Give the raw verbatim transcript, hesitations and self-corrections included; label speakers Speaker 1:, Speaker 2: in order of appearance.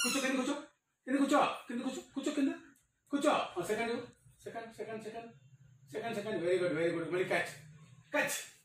Speaker 1: కూర్చో కింద కూర్చో కింద కూర్చో కింద కూర్చో కూర్చో కింద కూర్చో second second second second second second very good very good మళ్ళీ క్యాచ్ క్యాచ్